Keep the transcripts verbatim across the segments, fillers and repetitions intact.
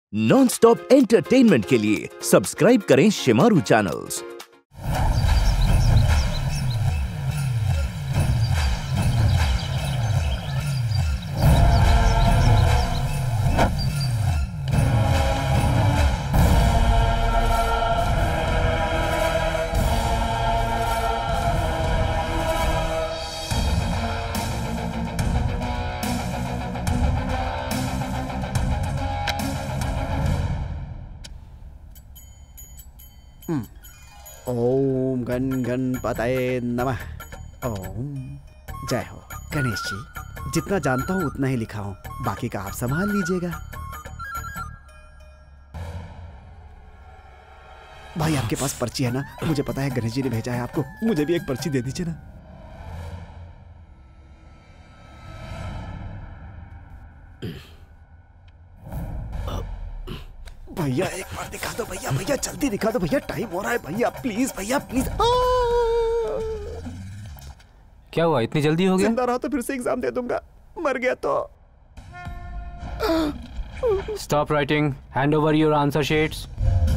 Non stop entertainment के लिए subscribe करें शेमारू चैनल्स। ओम गण गणपतये नमः। ओम जय हो गणेश जी। जितना जानता हूँ उतना ही लिखा हूँ, बाकी का आप संभाल लीजिएगा। भाई आपके पास पर्ची है ना? मुझे पता है गणेश जी ने भेजा है आपको, मुझे भी एक पर्ची दे दीजिए ना। भैया एक बार दिखा दो भैया, भैया जल्दी दिखा दो भैया, टाइम हो रहा है भैया, प्लीज भैया प्लीज। क्या हुआ, इतनी जल्दी हो गया? जिंदा रहा तो फिर से एग्जाम दे दूंगा, मर गया तो। Stop writing, hand over your answer sheets.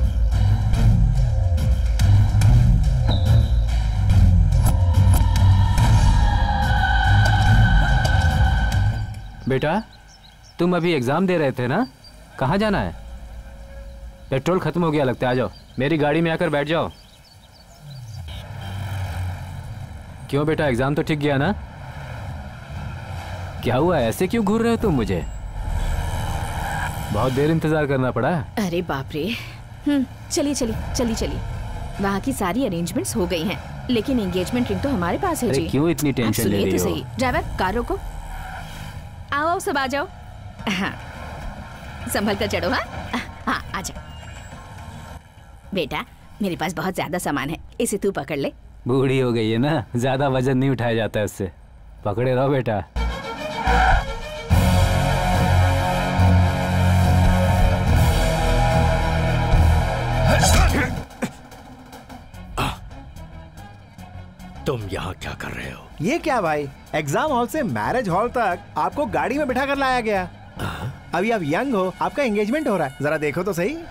बेटा तुम अभी एग्जाम दे रहे थे ना, कहाँ जाना है? पेट्रोल खत्म हो गया लगता है, आ जाओ मेरी गाड़ी में आकर बैठ जाओ। क्यों बेटा, एग्जाम तो ठीक गया ना? क्या हुआ, ऐसे क्यों घूर रहे हो तुम मुझे? बहुत देर इंतजार करना पड़ा। अरे बाप रे। हम्म चलिए चलिए चलिए चलिए, वहाँ की सारी अरेंजमेंट्स हो गई हैं, लेकिन एंगेजमेंट रिंग तो हमारे पास है जी। क्यों इतनी टेंशन ले रही हो? सही ड्राइवर, कार रोको। आओ आओ सब आ जाओ। हाँ संभल कर चढ़ो। हाँ हाँ आ जाओ। बेटा मेरे पास बहुत ज्यादा सामान है, इसे तू पकड़ ले। बूढ़ी हो गई है ना, ज्यादा वजन नहीं उठाया जाता इससे। पकड़े रहो बेटा। तुम यहाँ क्या कर रहे हो? ये क्या भाई, एग्जाम हॉल से मैरिज हॉल तक आपको गाड़ी में बिठा कर लाया गया। अभी आप यंग हो, आपका एंगेजमेंट हो रहा है, जरा देखो तो सही।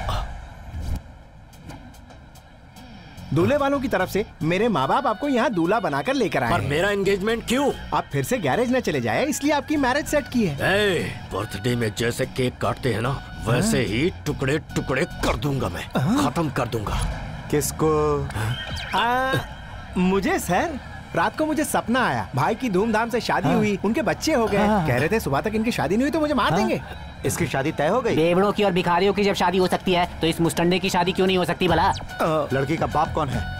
दूल्हे वालों की तरफ से मेरे माँ बाप आपको यहाँ दूल्हा बनाकर लेकर आए। पर मेरा एंगेजमेंट क्यों? आप फिर से गैरेज न चले जाए, इसलिए आपकी मैरिज सेट की है। बर्थडे में जैसे केक काटते हैं ना, वैसे ही टुकड़े टुकड़े कर दूंगा मैं, खत्म कर दूंगा। किसको? आ, मुझे सर, रात को मुझे सपना आया, भाई की धूमधाम से शादी हाँ। हुई, उनके बच्चे हो गए। हाँ। कह रहे थे सुबह तक इनकी शादी नहीं हुई तो मुझे मार हाँ। देंगे। इसकी शादी तय हो गई? बेवड़ों की और भिखारियों की जब शादी हो सकती है तो इस मुस्टंडे की शादी क्यों नहीं हो सकती भला? लड़की का बाप कौन है?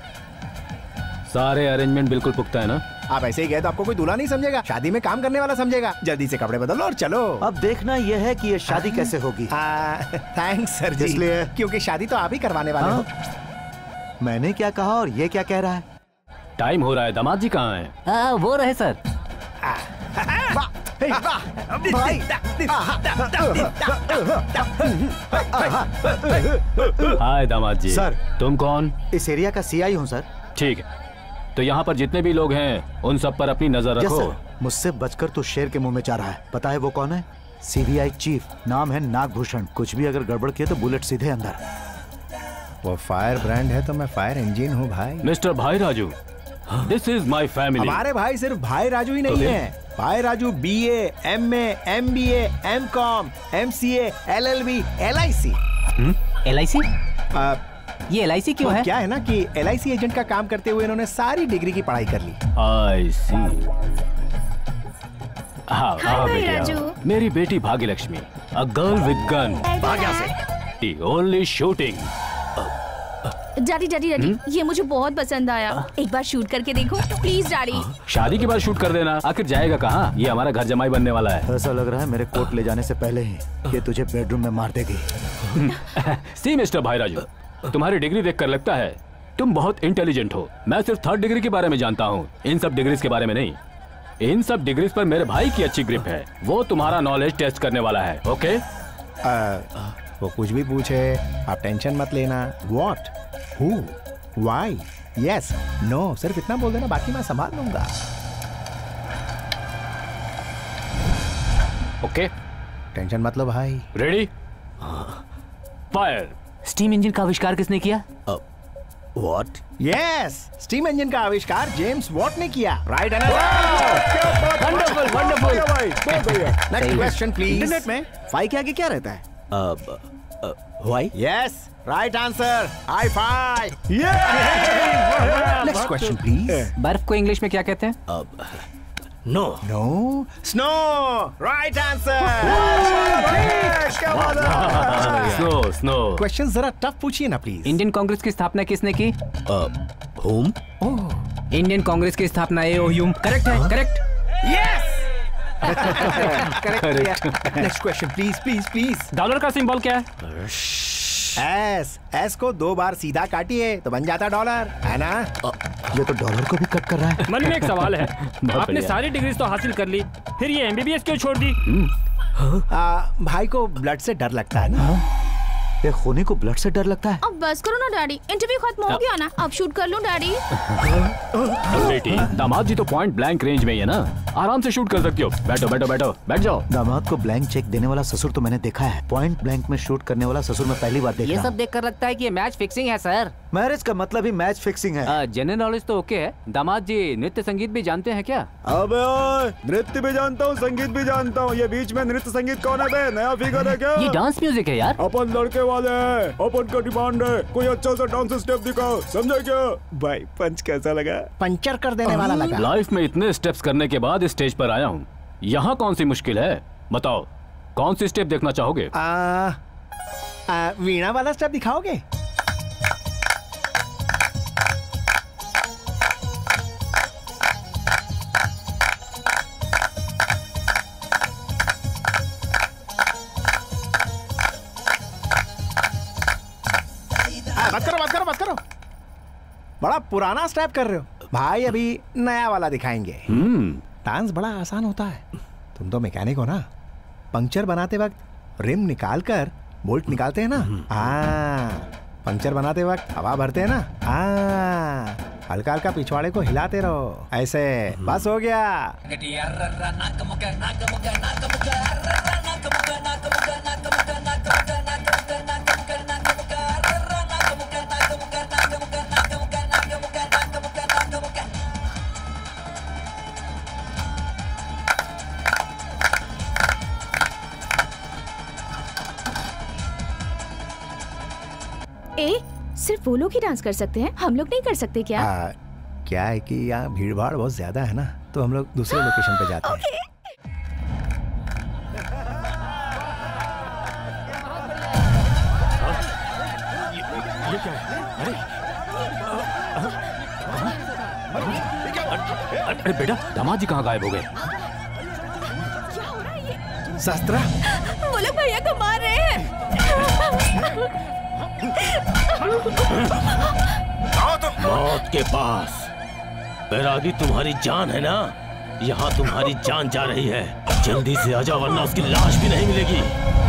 सारे अरेंजमेंट बिल्कुल पुख्ता है ना? आप ऐसे ही गए तो आपको कोई दूल्हा नहीं समझेगा, शादी में काम करने वाला समझेगा। जल्दी से कपड़े बदलो और चलो। अब देखना यह है कि ये शादी आ, कैसे होगी। Thanks sir ji. इसलिए क्योंकि शादी तो आप ही करवाने वाले हो। मैंने क्या कहा और ये क्या कह रहा है? टाइम हो रहा है, दामाद जी कहाँ हैं? आ, वो रहे सर। भाई हाय दामाद जी। सर तुम कौन? इस एरिया का सी आई हूँ सर। ठीक है, तो यहाँ पर जितने भी लोग हैं उन सब पर अपनी नजर रखो। मुझसे बचकर तू शेर के मुंह में जा रहा है। पता है वो कौन है? सी बी आई चीफ, नाम है नागभूषण। कुछ भी अगर गड़बड़ किया तो बुलेट सीधे अंदर। वो फायर ब्रांड है तो मैं फायर इंजन हूँ भाई। मिस्टर भाई Raju, this is my family. हमारे भाई सिर्फ भाई राजू ही नहीं तो है, भाई Raju B A, M A, M B A, M com, M C A, L L B, L I C. L I C? ये एल आई सी क्यों है? क्या है ना कि एल आई सी एजेंट का काम करते हुए इन्होंने सारी डिग्री की पढ़ाई कर ली। आई सी। हाँ हाँ बेटा, मेरी बेटी Bhagyalakshmi, a girl with gun. भाग्या से only shooting. Daddy daddy daddy, ये मुझे बहुत पसंद आया, एक बार शूट करके देखो प्लीज डैडी। शादी के बाद शूट कर देना, आखिर जाएगा कहाँ? ये हमारा घर जमाई बनने वाला है। ऐसा लग रहा है मेरे कोर्ट ले जाने से पहले ही ये तुझे बेडरूम में मार देगी। सी मिस्टर भाई राजू, तुम्हारी डिग्री देखकर लगता है तुम बहुत इंटेलिजेंट हो। मैं सिर्फ थर्ड डिग्री के बारे में जानता हूँ, इन सब डिग्रीज के बारे में नहीं। इन सब डिग्रीज पर मेरे भाई की अच्छी ग्रिप है, वो तुम्हारा नॉलेज टेस्ट करने वाला है। ओके? वो कुछ भी पूछे आप टेंशन मत लेना। What, who, why, yes, no, सिर्फ इतना बोल देना, बाकी मैं संभाल लूंगा। ओके, टेंशन मत लो भाई। रेडी? फायर। स्टीम इंजन का आविष्कार किसने किया? व्हाट? यस, स्टीम इंजन का आविष्कार जेम्स वॉट ने किया। Right answer. वंडरफुल वंडरफुल भाई, बहुत बढ़िया। Next question please. इंटरनेट में फाई के आगे क्या रहता है? Why? Yes, right answer, hi fi. Next question please. बर्फ को इंग्लिश में क्या कहते हैं? No no, snow. Right answer. Snow snow. Question जरा टफ पूछिए ना प्लीज। इंडियन कांग्रेस की स्थापना किसने की? होम? इंडियन कांग्रेस की स्थापना ए ओ ह्यूम। करेक्ट है, correct. Yes, correct. Next question please please please. Dollar का सिंबल क्या है? एस। एस को दो बार सीधा काटिए तो बन जाता डॉलर, है ना? ये तो डॉलर को भी कट कर रहा है। मन में एक सवाल है, आपने सारी डिग्रीज तो हासिल कर ली, फिर ये एमबीबीएस क्यों छोड़ दी? आ, भाई को ब्लड से डर लगता है ना। ये खूनी को ब्लड से डर लगता है। अब बस करो ना डैडी, इंटरव्यू खत्म हो गया ना, अब शूट कर लूं डैडी। बेटी, दामाद जी तो पॉइंट ब्लैंक रेंज में ही है ना, आराम से शूट कर सकती हो। बैठो बैठो बैठो, बैठ जाओ। दामाद को ब्लैंक चेक देने वाला ससुर तो मैंने देखा है, पॉइंट ब्लैंक में शूट करने वाला ससुर मैं पहली बार देख रहा ये हूं। सब देखकर लगता है कि ये मैच फिक्सिंग है सर। मैरिज का मतलब ही मैच फिक्सिंग है। जनरल नॉलेज तो ओके है। दामाद जी नृत्य संगीत भी जानते हैं क्या? अबे ओए, नृत्य भी जानता हूँ, संगीत भी जानता हूँ। ये बीच में नृत्य संगीत कौन है बे? नया फिगर है क्या? ये डांस म्यूजिक है यार। अपन लड़के वाले हैं, अपन का डिमांड है, कोई अच्छा सा डांस स्टेप दिखाओ, समझे क्या? भाई पंच कैसा लगा? पंचर कर देने वाला लगा। लाइफ में इतने स्टेप्स करने के बाद स्टेज पर आया हूँ, यहाँ कौन सी मुश्किल है? बताओ, कौन सी स्टेप देखना चाहोगे? आ, आ, वीणा वाला स्टेप दिखाओगे? मत करो मत करो मत करो, बड़ा पुराना स्टेप कर रहे हो भाई। अभी नया वाला दिखाएंगे। डांस बड़ा आसान होता है। तुम तो मैकेनिक हो ना, पंक्चर बनाते वक्त रिम निकाल कर बोल्ट निकालते हैं ना। हाँ, पंक्चर बनाते वक्त हवा भरते हैं ना। हाँ, हल्का हल्का पिछवाड़े को हिलाते रहो ऐसे, बस हो गया। ए, सिर्फ वो लोग ही डांस कर सकते हैं, हम लोग नहीं कर सकते क्या? आ, क्या है कि यहाँ भीड़ भाड़ बहुत ज्यादा है ना, तो हम लोग दूसरे लोकेशन पे जाते हैं। ये क्या है? अरे अरे बेटा, दामाद जी कहाँ गायब हो गए? शस्त्र, वो लोग भैया को मार रहे हैं। मौत के पास बैरागी तुम्हारी जान है ना, यहाँ तुम्हारी जान जा रही है। जल्दी से आजा वरना उसकी लाश भी नहीं मिलेगी।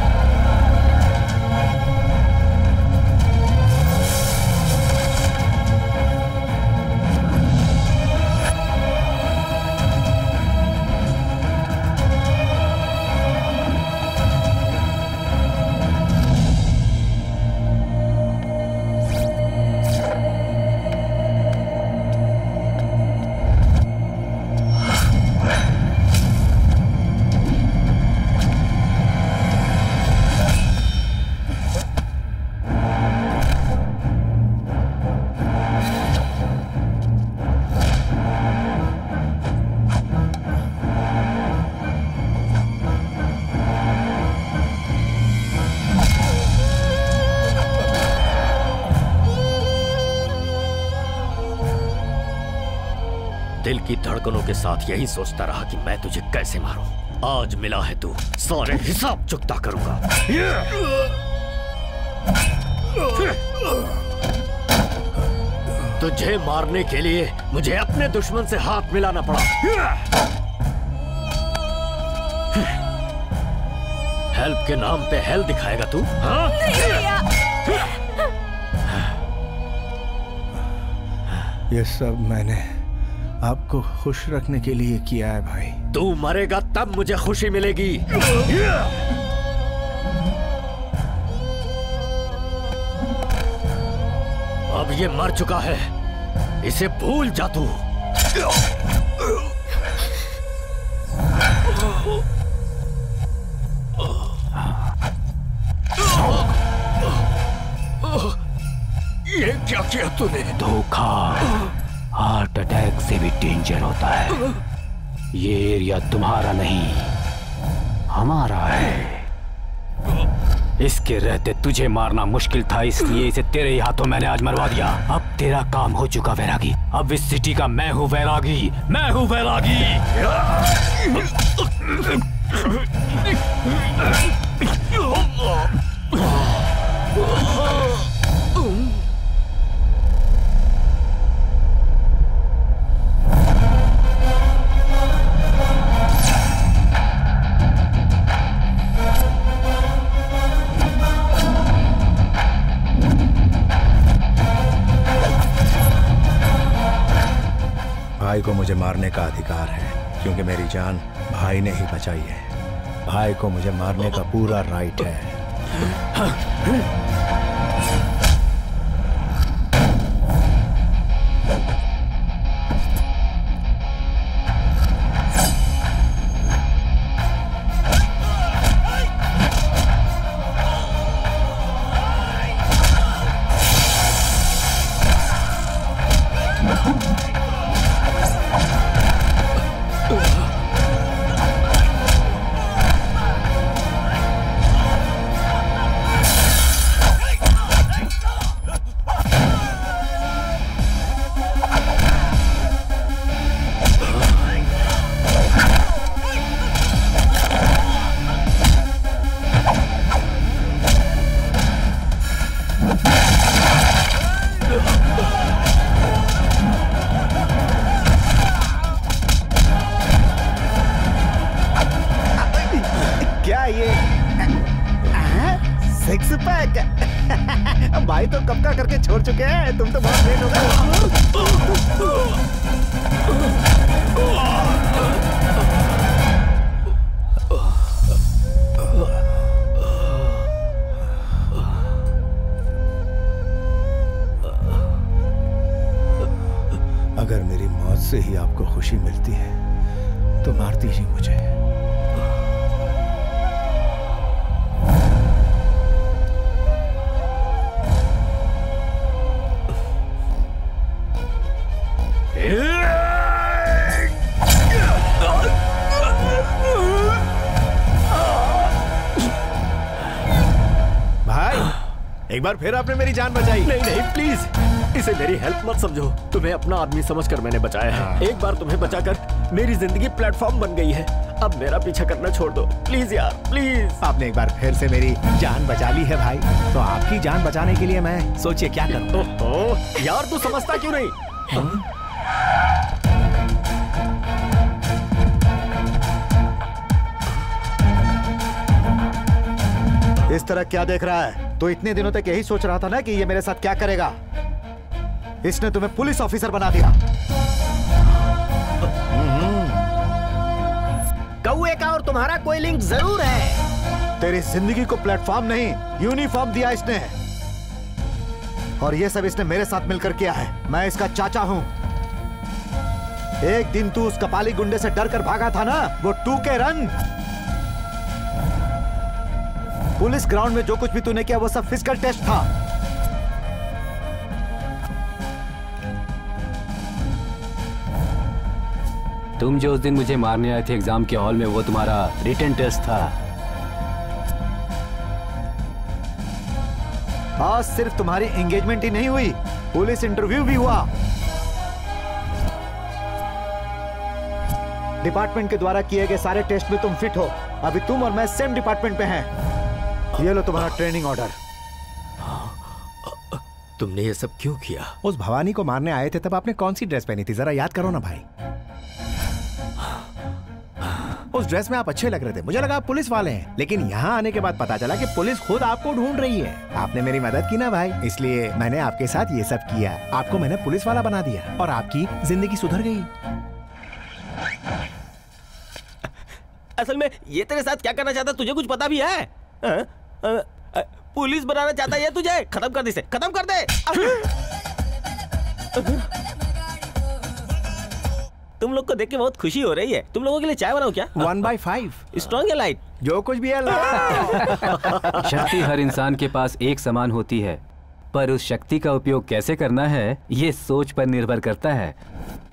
दिल की धड़कनों के साथ यही सोचता रहा कि मैं तुझे कैसे मारूं। आज मिला है तू, सारे हिसाब चुकता करूंगा। तुझे मारने के लिए मुझे अपने दुश्मन से हाथ मिलाना पड़ा। हेल्प के नाम पे हेल्प दिखाएगा तू? हाँ? ये सब मैंने आपको खुश रखने के लिए किया है भाई। तू मरेगा तब मुझे खुशी मिलेगी। ये मर चुका है, इसे भूल जा तू। ये क्या किया तूने? धोखा हार्ट अटैक से भी डेंजर होता है। ये एरिया तुम्हारा नहीं, हमारा है। इसके रहते तुझे मारना मुश्किल था, इसलिए इसे तेरे ही हाथों मैंने आज मरवा दिया। अब तेरा काम हो चुका वैरागी। अब इस सिटी का मैं हूँ वैरागी, मैं हूँ वैरागी। भाई को मुझे मारने का अधिकार है, क्योंकि मेरी जान भाई ने ही बचाई है। भाई को मुझे मारने का पूरा राइट है। भाई तो कब का करके छोड़ चुके हैं, तुम तो बहुत लेट हो गए। अगर मेरी मौत से ही आपको खुशी मिलती है तो मार दीजिए मुझे। एक बार फिर आपने मेरी जान बचाई। नहीं नहीं प्लीज, इसे मेरी हेल्प मत समझो। तुम्हें अपना आदमी समझकर मैंने बचाया है। एक बार तुम्हें बचाकर मेरी जिंदगी प्लेटफॉर्म बन गई है। अब मेरा पीछा करना छोड़ दो प्लीज यार, प्लीज। आपने एक बार फिर से मेरी जान बचा ली है भाई, तो आपकी जान बचाने के लिए मैं सोचिए क्या करूं। ओह यार, तू समझता क्यों नहीं? इस तरह क्या देख रहा है? तो इतने दिनों तक यही सोच रहा था ना कि ये मेरे साथ क्या करेगा। इसने तुम्हें पुलिस ऑफिसर बना दिया। कौए का और तुम्हारा कोई लिंक जरूर है। तेरी जिंदगी को प्लेटफॉर्म नहीं, यूनिफॉर्म दिया इसने। और ये सब इसने मेरे साथ मिलकर किया है। मैं इसका चाचा हूं। एक दिन तू उस कपाली गुंडे से डर कर भागा था ना, वो टू के रन। पुलिस ग्राउंड में जो कुछ भी तूने किया वो सब फिजिकल टेस्ट था। तुम जो उस दिन मुझे मारने आए थे एग्जाम के हॉल में, वो तुम्हारा रिटन टेस्ट था। आज सिर्फ तुम्हारी एंगेजमेंट ही नहीं हुई, पुलिस इंटरव्यू भी हुआ। डिपार्टमेंट के द्वारा किए गए सारे टेस्ट में तुम फिट हो। अभी तुम और मैं सेम डिपार्टमेंट पे हैं। ये लो तुम्हारा ट्रेनिंग ऑर्डर। तुमने ये सब क्यों किया? उस भवानी को मारने आए थे तब आपने कौन सी ड्रेस पहनी थी, जरा याद करो ना भाई। उस ड्रेस में आप अच्छे लग रहे थे, मुझे लगा आप पुलिस वाले हैं, लेकिन यहाँ आने के बाद पता चला कि पुलिस खुद आपको ढूंढ रही है। आपने मेरी मदद की ना भाई, इसलिए मैंने आपके साथ ये सब किया। आपको मैंने पुलिस वाला बना दिया और आपकी जिंदगी सुधर गई। असल में ये तेरे साथ क्या करना चाहता तुझे कुछ पता भी है? आ, आ, आ, पुलिस बनाना चाहता है तुझे। खत्म कर दे इसे, खत्म कर दे। तुम लोग को देख के बहुत खुशी हो रही है। तुम लोगों के लिए चाय बनाऊं क्या? वन बाई फाइव स्ट्रॉन्ग या लाइट? जो कुछ भी है शक्ति हर इंसान के पास एक समान होती है, पर उस शक्ति का उपयोग कैसे करना है ये सोच पर निर्भर करता है।